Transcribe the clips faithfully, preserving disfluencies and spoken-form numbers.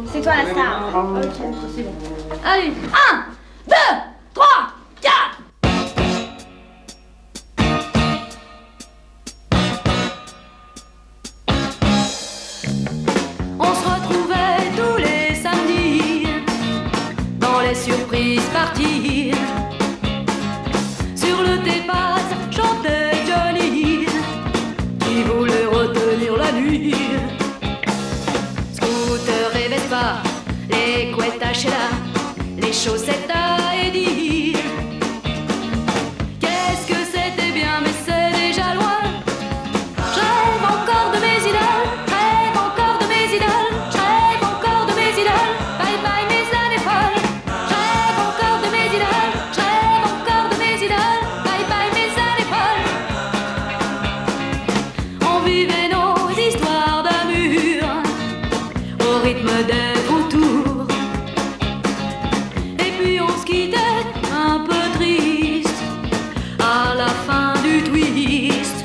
C'est toi la star. Ok, c'est bon. Allez, un, deux, trois, quatre. On se retrouvait tous les samedis dans les surprises parties. Sur le dépasse chantait Johnny qui voulait retenir la nuit. Scooter et Vespa, les couettes à Sheila, les chaussettes à Eddie. Qu'est-ce que c'était bien, mais c'est déjà loin. Je rêve encore de mes idoles, je rêve encore de mes idoles, je rêve encore de mes idoles. Bye bye mes années folles. Je rêve encore de mes idoles, je rêve encore de mes idoles. Bye bye mes années folles. On vivait nos histoires d'amour au rythme des vautours. Et puis on se quittait un peu triste à la fin du twist.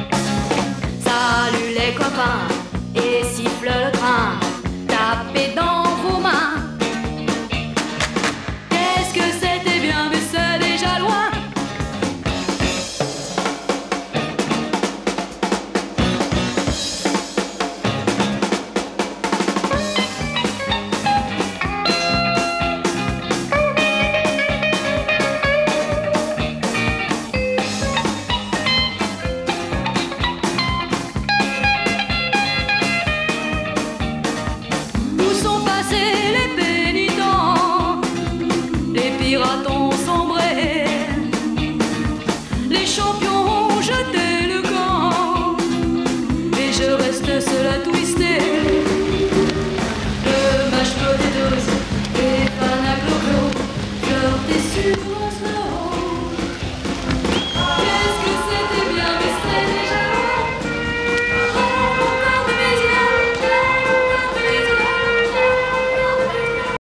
Salut les copains et siffle le train, tapez dans vos mains. Qu'est-ce que c'était bien, mais c'est déjà loin. Où sont passés les pénitents, les pirates?